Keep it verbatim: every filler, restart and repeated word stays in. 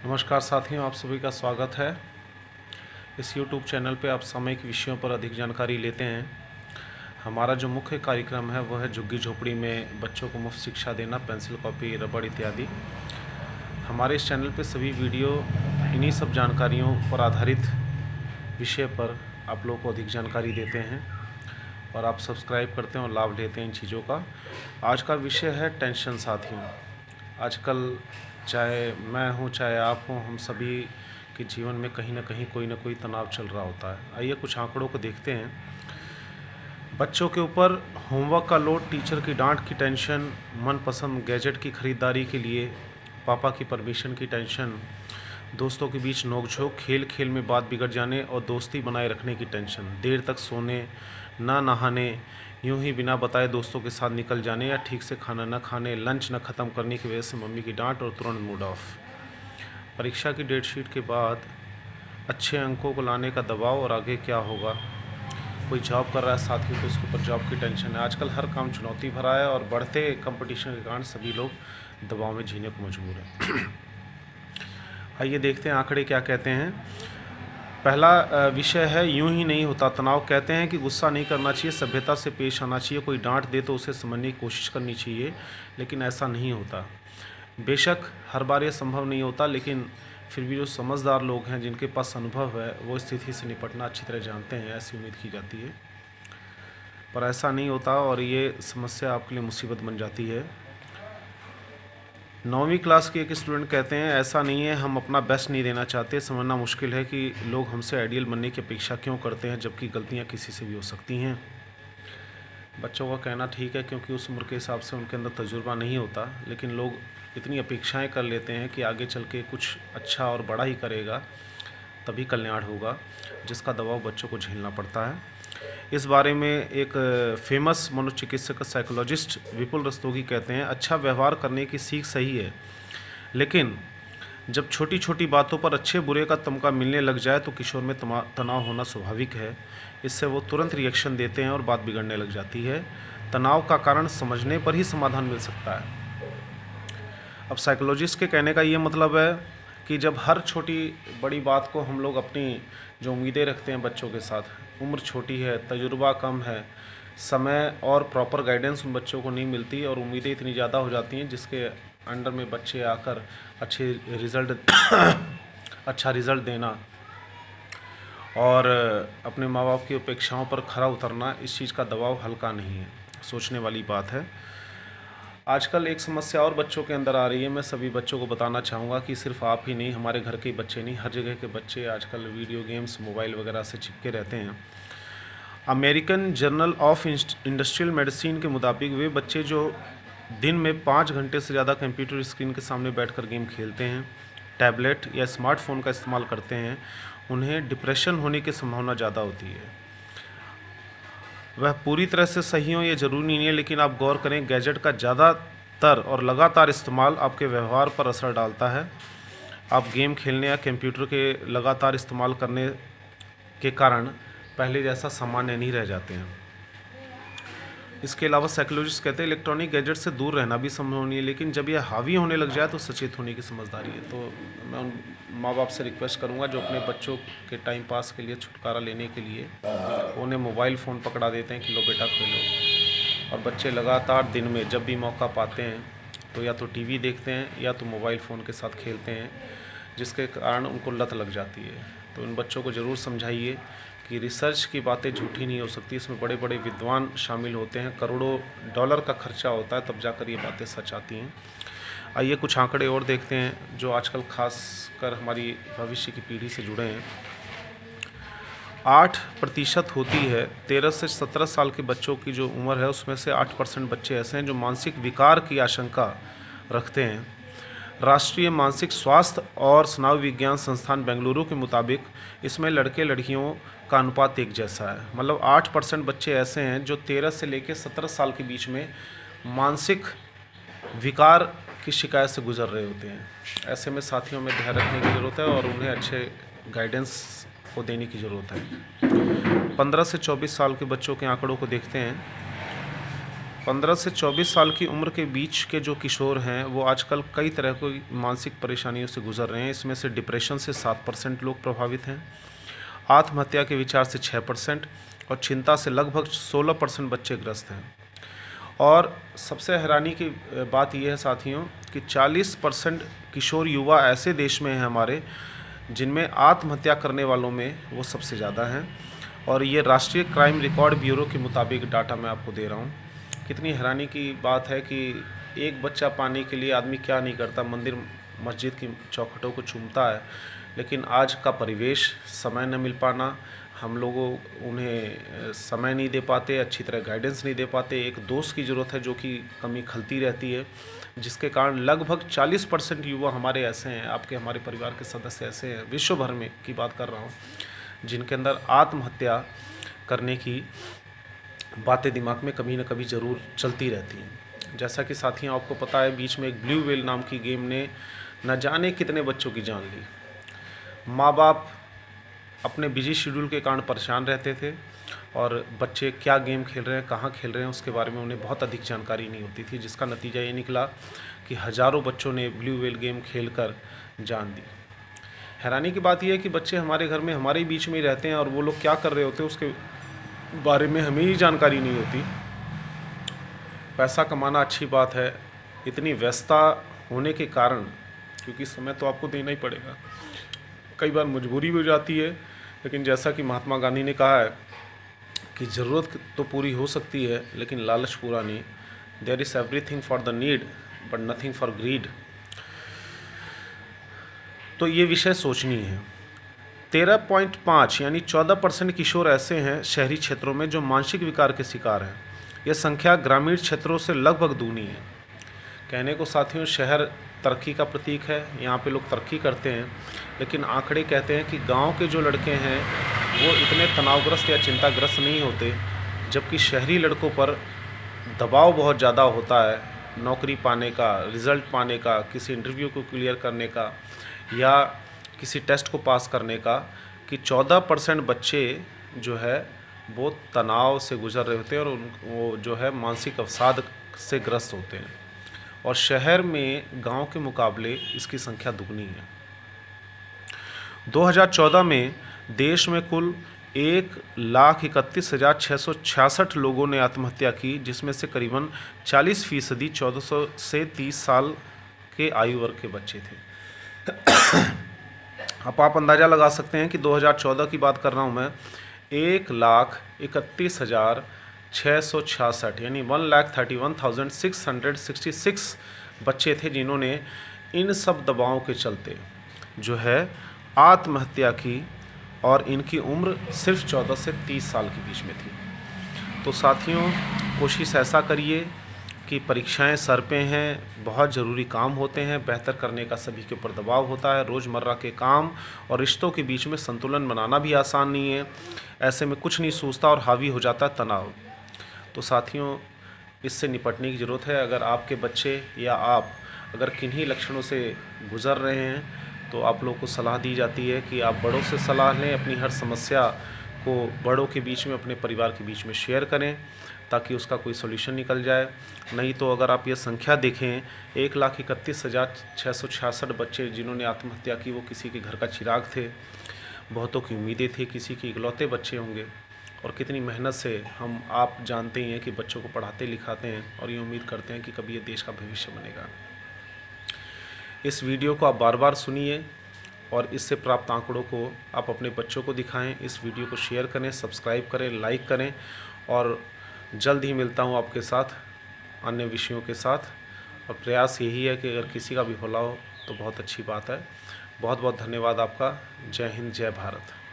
नमस्कार साथियों, आप सभी का स्वागत है। इस YouTube चैनल पे आप सामयिक विषयों पर अधिक जानकारी लेते हैं। हमारा जो मुख्य कार्यक्रम है वह है झुग्गी झोपड़ी में बच्चों को मुफ्त शिक्षा देना, पेंसिल, कॉपी, रबड़ इत्यादि। हमारे इस चैनल पे सभी वीडियो इन्हीं सब जानकारियों पर आधारित विषय पर आप लोगों को अधिक जानकारी देते हैं और आप सब्सक्राइब करते हैं और लाभ लेते हैं इन चीज़ों का। आज का विषय है टेंशन। साथियों, आजकल चाहे मैं हूँ चाहे आप हों, हम सभी के जीवन में कहीं ना कहीं कोई ना कोई तनाव चल रहा होता है। आइए कुछ आंकड़ों को देखते हैं। बच्चों के ऊपर होमवर्क का लोड, टीचर की डांट की टेंशन, मनपसंद गैजेट की खरीदारी के लिए पापा की परमिशन की टेंशन, दोस्तों के बीच नोकझोंक, खेल खेल में बात बिगड़ जाने और दोस्ती बनाए रखने की टेंशन, देर तक सोने, ना नहाने, यूं ही बिना बताए दोस्तों के साथ निकल जाने या ठीक से खाना न खाने, लंच न ख़त्म करने की वजह से मम्मी की डांट और तुरंत मूड ऑफ, परीक्षा की डेट शीट के बाद अच्छे अंकों को लाने का दबाव और आगे क्या होगा। कोई जॉब कर रहा है साथियों तो उसके ऊपर जॉब की टेंशन है। आजकल हर काम चुनौती भरा है और बढ़ते कंपटीशन के कारण सभी लोग दबाव में जीने को मजबूर हैं। आइए देखते हैं आंकड़े क्या कहते हैं। पहला विषय है यूं ही नहीं होता तनाव। कहते हैं कि गुस्सा नहीं करना चाहिए, सभ्यता से पेश आना चाहिए। कोई डांट दे तो उसे समझने की कोशिश करनी चाहिए, लेकिन ऐसा नहीं होता। बेशक हर बार ये संभव नहीं होता, लेकिन फिर भी जो समझदार लोग हैं, जिनके पास अनुभव है, वो स्थिति से निपटना अच्छी तरह जानते हैं, ऐसी उम्मीद की जाती है। पर ऐसा नहीं होता और ये समस्या आपके लिए मुसीबत बन जाती है। नौवीं क्लास के एक स्टूडेंट कहते हैं, ऐसा नहीं है हम अपना बेस्ट नहीं देना चाहते। समझना मुश्किल है कि लोग हमसे आइडियल बनने की अपेक्षा क्यों करते हैं, जबकि गलतियां किसी से भी हो सकती हैं। बच्चों का कहना ठीक है, क्योंकि उस उम्र के हिसाब से उनके अंदर तजुर्बा नहीं होता, लेकिन लोग इतनी अपेक्षाएं कर लेते हैं कि आगे चल के कुछ अच्छा और बड़ा ही करेगा, तभी कल्याण होगा, जिसका दबाव बच्चों को झेलना पड़ता है। इस बारे में एक फेमस मनोचिकित्सक साइकोलॉजिस्ट विपुल रस्तोगी कहते हैं, अच्छा व्यवहार करने की सीख सही है, लेकिन जब छोटी छोटी बातों पर अच्छे बुरे का तमगा मिलने लग जाए तो किशोर में तनाव होना स्वाभाविक है। इससे वो तुरंत रिएक्शन देते हैं और बात बिगड़ने लग जाती है। तनाव का कारण समझने पर ही समाधान मिल सकता है। अब साइकोलॉजिस्ट के कहने का ये मतलब है कि जब हर छोटी बड़ी बात को हम लोग अपनी जो उम्मीदें रखते हैं बच्चों के साथ, उम्र छोटी है, तजुर्बा कम है, समय और प्रॉपर गाइडेंस उन बच्चों को नहीं मिलती और उम्मीदें इतनी ज़्यादा हो जाती हैं जिसके अंडर में बच्चे आकर अच्छे रिज़ल्ट अच्छा रिज़ल्ट देना और अपने माँ बाप की अपेक्षाओं पर खरा उतरना, इस चीज़ का दबाव हल्का नहीं है, सोचने वाली बात है। आजकल एक समस्या और बच्चों के अंदर आ रही है। मैं सभी बच्चों को बताना चाहूँगा कि सिर्फ आप ही नहीं, हमारे घर के बच्चे नहीं, हर जगह के बच्चे आजकल वीडियो गेम्स, मोबाइल वगैरह से चिपके रहते हैं। American journal of industrial medicine के मुताबिक वे बच्चे जो दिन में पाँच घंटे से ज़्यादा कंप्यूटर स्क्रीन के सामने बैठकर गेम खेलते हैं, टैबलेट या स्मार्टफोन का इस्तेमाल करते हैं, उन्हें डिप्रेशन होने की संभावना ज़्यादा होती है। वह पूरी तरह से सही हो ये ज़रूरी नहीं है, लेकिन आप गौर करें, गैजेट का ज़्यादातर और लगातार इस्तेमाल आपके व्यवहार पर असर डालता है। आप गेम खेलने या कंप्यूटर के लगातार इस्तेमाल करने के कारण पहले जैसा सामान्य नहीं रह जाते हैं। इसके अलावा साइकोलॉजिस्ट कहते हैं इलेक्ट्रॉनिक गैजेट से दूर रहना भी संभव नहीं है, लेकिन जब यह हावी होने लग जाए तो सचेत होने की समझदारी है। तो मैं उन माँ बाप से रिक्वेस्ट करूँगा जो अपने बच्चों के टाइम पास के लिए, छुटकारा लेने के लिए उन्हें मोबाइल फ़ोन पकड़ा देते हैं कि लो बेटा खेलो, और बच्चे लगातार दिन में जब भी मौका पाते हैं तो या तो टीवी देखते हैं या तो मोबाइल फ़ोन के साथ खेलते हैं, जिसके कारण उनको लत लग जाती है। तो इन बच्चों को ज़रूर समझाइए कि रिसर्च की बातें झूठी नहीं हो सकती, इसमें बड़े बड़े विद्वान शामिल होते हैं, करोड़ों डॉलर का खर्चा होता है, तब जाकर ये बातें सच आती हैं। आइए कुछ आंकड़े और देखते हैं जो आजकल खास कर हमारी भविष्य की पीढ़ी से जुड़े हैं। आठ प्रतिशत होती है तेरह से सत्रह साल के बच्चों की जो उम्र है, उसमें से आठ परसेंट बच्चे ऐसे हैं जो मानसिक विकार की आशंका रखते हैं। राष्ट्रीय मानसिक स्वास्थ्य और स्नायु विज्ञान संस्थान बेंगलुरु के मुताबिक इसमें लड़के लड़कियों का अनुपात एक जैसा है। मतलब आठ परसेंट बच्चे ऐसे हैं जो तेरह से लेकर सत्रह साल के बीच में मानसिक विकार की शिकायत से गुजर रहे होते हैं। ऐसे में साथियों में ध्यान रखने की ज़रूरत है और उन्हें अच्छे गाइडेंस को देने की ज़रूरत है। पंद्रह से चौबीस साल के बच्चों के आंकड़ों को देखते हैं। पंद्रह से चौबीस साल की उम्र के बीच के जो किशोर हैं वो आजकल कई तरह की मानसिक परेशानियों से गुजर रहे हैं। इसमें से डिप्रेशन से सात परसेंट लोग प्रभावित हैं, आत्महत्या के विचार से छः परसेंट और चिंता से लगभग सोलह परसेंट बच्चे ग्रस्त हैं। और सबसे हैरानी की बात यह है साथियों कि चालीस परसेंट किशोर युवा ऐसे देश में हैं हमारे जिनमें आत्महत्या करने वालों में वो सबसे ज़्यादा हैं। और ये राष्ट्रीय क्राइम रिकॉर्ड ब्यूरो के मुताबिक डाटा मैं आपको दे रहा हूँ। कितनी हैरानी की बात है कि एक बच्चा पाने के लिए आदमी क्या नहीं करता, मंदिर मस्जिद की चौखटों को चूमता है, लेकिन आज का परिवेश, समय न मिल पाना, हम लोगों उन्हें समय नहीं दे पाते, अच्छी तरह गाइडेंस नहीं दे पाते, एक दोस्त की ज़रूरत है जो कि कमी खलती रहती है, जिसके कारण लगभग चालीस परसेंट युवा हमारे ऐसे हैं, आपके हमारे परिवार के सदस्य ऐसे हैं, विश्व भर में की बात कर रहा हूँ, जिनके अंदर आत्महत्या करने की बातें दिमाग में कभी न कभी ज़रूर चलती रहती हैं। जैसा कि साथियों आपको पता है, बीच में एक ब्लू व्हेल नाम की गेम ने न जाने कितने बच्चों की जान ली। माँ बाप अपने बिजी शेड्यूल के कारण परेशान रहते थे और बच्चे क्या गेम खेल रहे हैं, कहाँ खेल रहे हैं, उसके बारे में उन्हें बहुत अधिक जानकारी नहीं होती थी, जिसका नतीजा ये निकला कि हज़ारों बच्चों ने ब्लू व्हेल गेम खेलकर जान दी। हैरानी की बात यह है कि बच्चे हमारे घर में हमारे बीच में ही रहते हैं और वो लोग क्या कर रहे होते हैं उसके बारे में हमें ही जानकारी नहीं होती। पैसा कमाना अच्छी बात है, इतनी व्यस्तता होने के कारण, क्योंकि समय तो आपको देना ही पड़ेगा, कई बार मजबूरी भी हो जाती है, लेकिन जैसा कि महात्मा गांधी ने कहा है कि ज़रूरत तो पूरी हो सकती है लेकिन लालच पूरा नहीं। There is everything for the need but nothing for greed. तो ये विषय सोचनी है। तेरह पॉइंट पाँच यानी चौदह परसेंट किशोर ऐसे हैं शहरी क्षेत्रों में जो मानसिक विकार के शिकार हैं। यह संख्या ग्रामीण क्षेत्रों से लगभग दूनी है। कहने को साथियों शहर तरक्की का प्रतीक है, यहाँ पे लोग तरक्की करते हैं, लेकिन आंकड़े कहते हैं कि गांव के जो लड़के हैं वो इतने तनावग्रस्त या चिंताग्रस्त नहीं होते, जबकि शहरी लड़कों पर दबाव बहुत ज़्यादा होता है, नौकरी पाने का, रिज़ल्ट पाने का, किसी इंटरव्यू को क्लियर करने का या किसी टेस्ट को पास करने का, कि चौदह परसेंट बच्चे जो है वो तनाव से गुजर रहे होते हैं और उन वो जो है मानसिक अवसाद से ग्रस्त होते हैं। और शहर में गांव के मुकाबले इसकी संख्या दुगनी है। दो हज़ार चौदह में देश में कुल एक लाख इकतीस हज़ार छः सौ छियासठ लोगों ने आत्महत्या की, जिसमें से करीबन चालीस फीसदी चौदह सौ से तीस साल के आयु वर्ग के बच्चे थे। अब आप अंदाज़ा लगा सकते हैं कि दो हज़ार चौदह की बात कर रहा हूँ मैं, एक लाख इकतीस हज़ार छः सौ छियासठ यानी one lakh thirty one thousand six hundred sixty six बच्चे थे जिन्होंने इन सब दबावों के चलते जो है आत्महत्या की, और इनकी उम्र सिर्फ चौदह से तीस साल के बीच में थी। तो साथियों कोशिश ऐसा करिए कि परीक्षाएं सर पे हैं, बहुत ज़रूरी काम होते हैं, बेहतर करने का सभी के ऊपर दबाव होता है, रोज़मर्रा के काम और रिश्तों के बीच में संतुलन बनाना भी आसान नहीं है, ऐसे में कुछ नहीं सूझता और हावी हो जाता है तनाव। तो साथियों इससे निपटने की ज़रूरत है। अगर आपके बच्चे या आप अगर किन्हीं लक्षणों से गुज़र रहे हैं तो आप लोगों को सलाह दी जाती है कि आप बड़ों से सलाह लें, अपनी हर समस्या को बड़ों के बीच में, अपने परिवार के बीच में शेयर करें ताकि उसका कोई सॉल्यूशन निकल जाए। नहीं तो अगर आप ये संख्या देखें, एक लाख इकतीस हज़ार छः सौ छियासठ बच्चे जिन्होंने आत्महत्या की वो किसी के घर का चिराग थे, बहुतों की उम्मीदें थी, किसी के इकलौते बच्चे होंगे, और कितनी मेहनत से हम आप जानते ही हैं कि बच्चों को पढ़ाते लिखाते हैं और ये उम्मीद करते हैं कि कभी ये देश का भविष्य बनेगा। इस वीडियो को आप बार बार सुनिए और इससे प्राप्त आंकड़ों को आप अपने बच्चों को दिखाएं। इस वीडियो को शेयर करें, सब्सक्राइब करें, लाइक करें, और जल्द ही मिलता हूं आपके साथ अन्य विषयों के साथ। और प्रयास यही है कि अगर किसी का भी भला हो तो बहुत अच्छी बात है। बहुत बहुत धन्यवाद आपका। जय हिंद, जय भारत।